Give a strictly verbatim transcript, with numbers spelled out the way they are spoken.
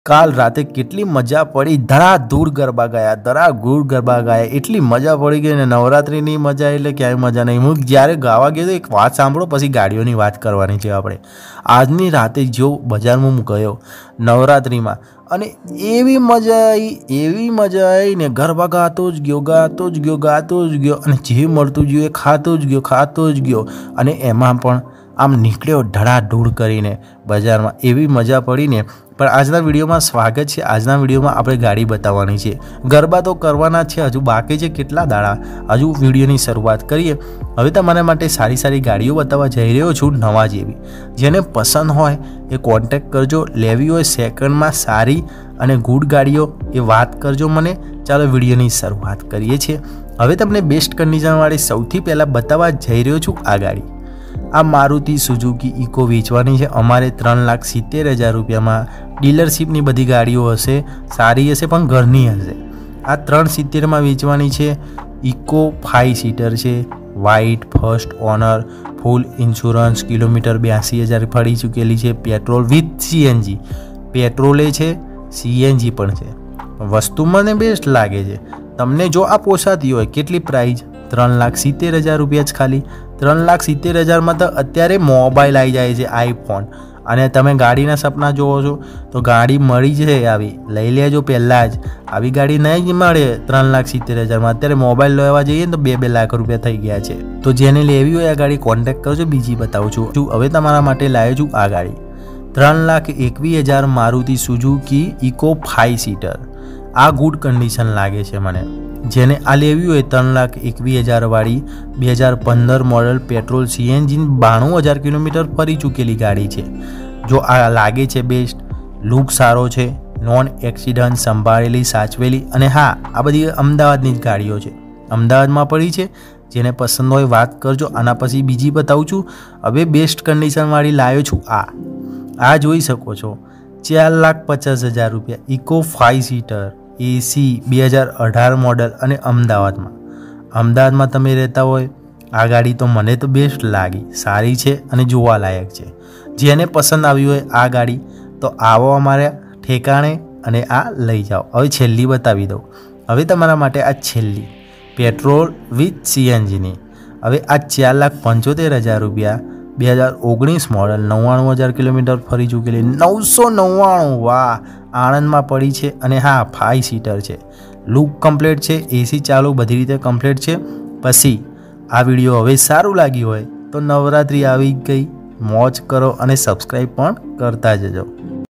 કાલ રાતે કેટલી મજા પડી, ધડાધૂળ ગરબા ગયા, ધડાધૂળ ગરબા ગયા, એટલી મજા પડી ગઈ ને નવરાત્રિની મજા એટલે ક્યાંય મજા નહીં। હું જ્યારે ગાવા ગયો તો એક વાત સાંભળો, પછી ગાડીઓની વાત કરવાની છે આપણે। આજની રાતે જો બજારમાં હું ગયો નવરાત્રિમાં અને એવી મજા આવી, એવી મજા આવી ને ગરબા ગાતો જ ગયો, ગાતો જ ગયો, ગાતો જ ગયો અને જે મળતું ગયું એ ખાતો જ ગયો, ખાતો જ ગયો અને એમાં પણ આમ નીકળ્યો ધડાધૂળ કરીને બજારમાં, એવી મજા પડી ને। પણ આજના વિડીયોમાં સ્વાગત છે। આજના વિડીયોમાં આપણે ગાડી બતાવવાની છે। ગરબા તો કરવાના છે, હજુ બાકી છે કેટલા દાડા, હજુ વિડીયોની શરૂઆત કરીએ। હવે તમારા માટે સારી સારી ગાડીઓ બતાવવા જઈ રહ્યો છું, નવા જેવી। જેને પસંદ હોય એ કોન્ટેક્ટ કરજો, લેવી હોય સેકન્ડમાં સારી અને ગુડ ગાડીઓ એ વાત કરજો મને। ચાલો વિડીયોની શરૂઆત કરીએ છીએ। હવે તમને બેસ્ટ કન્ડિશનવાળી સૌથી પહેલાં બતાવવા જઈ રહ્યો છું આ ગાડી। આ મારુતિ સુઝુકી ઇકો વેચવાની છે અમારે ત્રણ લાખ સિત્તેર હજાર રૂપિયામાં। ડીલરશીપની બધી ગાડીઓ હશે, સારી હશે પણ ઘરની હશે। આ ત્રણ સિત્તેરમાં વેચવાની છે। ઇકો ફાઇવ સીટર છે, white, first owner, full insurance, kilometre બ્યાસી હજાર ફરી ચૂકેલી છે। પેટ્રોલ વિથ સીએનજી, પેટ્રોલે છે, સીએનજી પણ છે। વસ્તુ મને બેસ્ટ લાગે છે। તમને જો આ પોસાતી હોય, કેટલી પ્રાઇસ? ત્રણ લાખ સિત્તેર હજાર રૂપિયા જ ખાલી। ત્રણ લાખ સિત્તેર હજારમાં તો અત્યારે મોબાઈલ આવી જાય છે, આઈફોન, અને તમે ગાડીના સપના જોવો છો તો ગાડી મળી છે, આવી લઈ લેજો પહેલાં જ। આવી ગાડી નહીં જ મળે ત્રણ લાખ સિત્તેર હજારમાં। અત્યારે મોબાઈલ લેવા જઈએ ને તો બે બે લાખ રૂપિયા થઈ ગયા છે। તો જેને લેવી હોય આ ગાડી કોન્ટેક્ટ કરજો। બીજી બતાવું છું, હવે તમારા માટે લાવ્યો છું આ ગાડી ત્રણ લાખ એકવીસ હજાર Maruti Suzuki Eco five seater. આ ગુડ કન્ડિશન લાગે છે મને। જેને આ લેવી હોય ત્રણ લાખ એકવીસ હજાર વાળી બે હજાર પંદર મોડલ, પેટ્રોલ, સીએનજી, બાણું હજાર કિલોમીટર ફરી ચૂકેલી ગાડી છે। જો આ લાગે છે બેસ્ટ, લુક સારો છે, નોન એક્સિડન્ટ, સંભાળેલી, સાચવેલી, અને હા આ બધી અમદાવાદની જ ગાડીઓ છે, અમદાવાદમાં પડી છે। જેને પસંદ હોય વાત કરજો। આના પછી બીજી બતાવું છું। હવે બેસ્ટ કન્ડિશનવાળી લાવ્યો છું આ આ જોઈ શકો છો, ચાર લાખ પચાસ હજાર રૂપિયા, ઇકો ફાઇવ સીટર, એસી, બે હજાર અઢાર મોડલ અને અમદાવાદમાં અમદાવાદમાં તમે રહેતા હોય આ ગાડી તો મને તો બેસ્ટ લાગી, સારી છે અને જોવાલાયક છે। જેને પસંદ આવી હોય આ ગાડી તો આવો અમારા ઠેકાણે અને આ લઈ જાઓ। હવે છેલ્લી બતાવી દઉં। હવે તમારા માટે આ છેલ્લી પેટ્રોલ વિથ સીએનજીની। હવે આ ચાર લાખ પંચોતેર હજાર રૂપિયા, બે હજાર ઓગણીસ મોડલ, નવ્વાણું હજાર કિલોમીટર ફરી ચૂકેલી, નવસો નવ્વાણું, વાહ, આણંદમાં પડી છે અને હા ફાઇવ સીટર છે, લુક કમ્પ્લીટ છે, એસી ચાલુ, બધી રીતે કમ્પ્લીટ છે। પછી આ વિડીયો હવે સારું લાગ્યું હોય તો નવરાત્રિ આવી ગઈ, મોજ કરો અને સબસ્ક્રાઈબ પણ કરતા જજો।